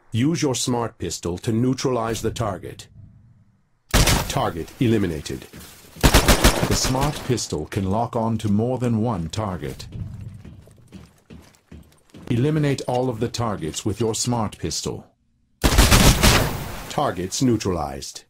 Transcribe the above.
Use your smart pistol to neutralize the target. Target eliminated. The smart pistol can lock on to more than one target. Eliminate all of the targets with your smart pistol. Targets neutralized.